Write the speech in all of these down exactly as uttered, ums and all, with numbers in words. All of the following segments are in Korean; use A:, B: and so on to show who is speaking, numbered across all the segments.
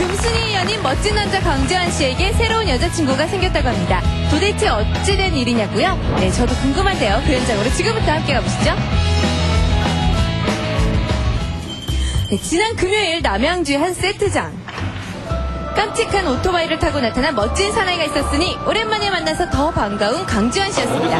A: 금순이의 연인 멋진 남자 강지환 씨에게 새로운 여자친구가 생겼다고 합니다. 도대체 어찌된 일이냐고요? 네, 저도 궁금한데요. 그 현장으로 지금부터 함께 가보시죠. 네, 지난 금요일 남양주의 한 세트장. 깜찍한 오토바이를 타고 나타난 멋진 사나이가 있었으니 오랜만에 만나서 더 반가운 강지환 씨였습니다.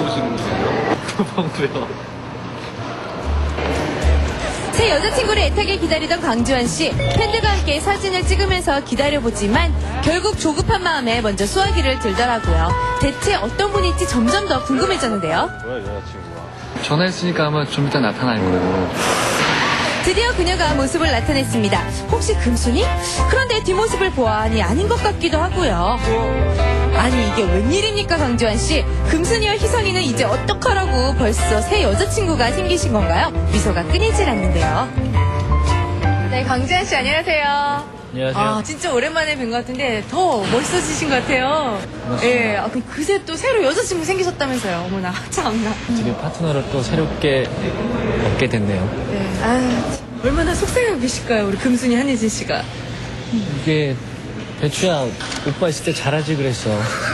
A: 새 여자친구를 애타게 기다리던 강지환 씨, 팬들과 함께 사진을 찍으면서 기다려보지만 결국 조급한 마음에 먼저 수화기를 들더라고요. 대체 어떤 분일지 점점 더 궁금해졌는데요.
B: 뭐야 여자친구가?
C: 전화했으니까 아마 좀 이따 나타날 거예요.
A: 드디어 그녀가 모습을 나타냈습니다. 혹시 금순이? 그런데 뒷모습을 보아하니 아닌 것 같기도 하고요. 아니 이게 웬일입니까 강지환 씨? 금순이와 희선이는 이제 어떡하라고 벌써 새 여자친구가 생기신 건가요? 미소가 끊이질 않는데요. 네, 강지환 씨 안녕하세요.
C: 안녕하세요.
A: 아 진짜 오랜만에 뵌 것 같은데 더 멋있어지신 것 같아요.
C: 고맙습니다.
A: 예, 아, 그럼 그새 또 새로 여자친구 생기셨다면서요. 어머나 참나.
C: 지금 파트너를 또 새롭게 얻게 됐네요.
A: 네, 아 얼마나 속상하고 계실까요, 우리 금순이 한예진 씨가.
C: 이게 배추야 오빠 있을 때 잘하지 그랬어.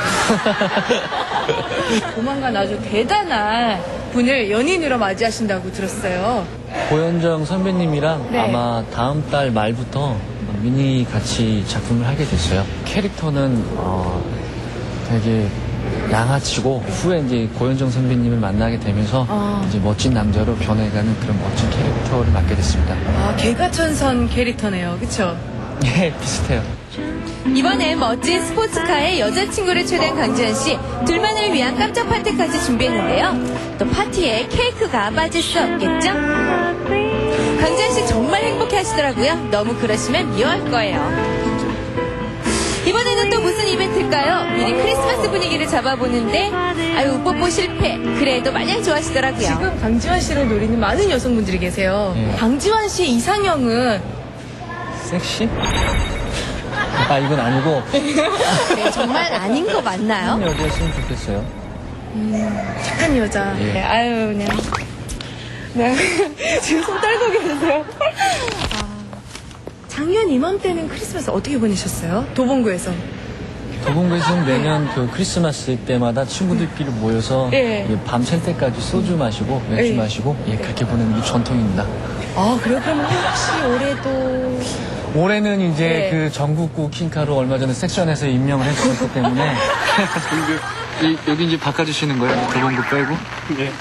A: 조만간 아주 대단한 분을 연인으로 맞이하신다고 들었어요.
C: 고현정 선배님이랑
A: 네.
C: 아마 다음 달 말부터 미니 같이 작품을 하게 됐어요. 캐릭터는 어, 되게 양아치고 후에 이제 고현정 선배님을 만나게 되면서
A: 아.
C: 이제 멋진 남자로 변해가는 그런 멋진 캐릭터를 맡게 됐습니다.
A: 아, 개가천선 캐릭터네요. 그쵸?
C: 예, 비슷해요.
A: 이번엔 멋진 스포츠카에 여자친구를 초대한 강지환 씨. 둘만을 위한 깜짝 파티까지 준비했는데요. 또 파티에 케이크가 빠질 수 없겠죠? 강지환 씨 정말 행복해 하시더라고요. 너무 그러시면 미워할 거예요. 이번에는 또 무슨 이벤트일까요? 미리 크리스마스 분위기를 잡아보는데 아유 뽀뽀 실패. 그래도 마냥 좋아하시더라고요. 지금 강지환 씨를 노리는 많은 여성분들이 계세요.
C: 예.
A: 강지환 씨의 이상형은
C: 섹시? 아 이건 아니고
A: 네, 정말 아닌 거 맞나요?
C: 한 여자였으면 좋겠어요.
A: 음, 착한 여자.
C: 예.
A: 네, 아유 그냥 네. 지금 손 떨고 계세요. 아, 작년 이맘때는 크리스마스 어떻게 보내셨어요? 도봉구에서.
C: 도봉구에서는 매년 그 크리스마스 때마다 친구들끼리 모여서
A: 예.
C: 예, 밤샐 때까지 소주 마시고 맥주
A: 예.
C: 마시고 예, 그렇게 보내는 게 전통입니다.
A: 아 그래요? 그럼 혹시 올해도
C: 올해는 이제
A: 네.
C: 그 전국구 킹카로 얼마 전에 섹션에서 임명을 했었기 때문에 이, 여기 이제 바꿔주시는 거예요? 도봉구 빼고?
B: 예.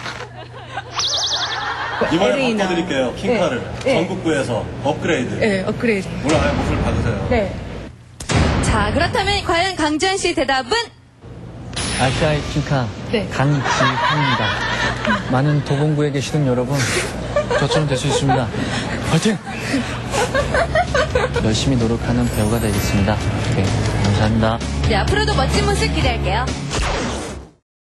B: 이번에
A: 엘에이나.
B: 바꿔드릴게요. 킹카를
A: 네.
B: 전국구에서 업그레이드.
A: 네, 업그레이드.
B: 오늘 아예 목소리 받으세요.
A: 네. 자, 그렇다면 과연 강지환 씨의 대답은?
C: 아시아의 킹카
A: 네.
C: 강지환입니다. 많은 도봉구에 계시는 여러분 저처럼 될 수 있습니다. 화이팅! 열심히 노력하는 배우가 되겠습니다. 네, 감사합니다.
A: 네, 앞으로도 멋진 모습 기대할게요.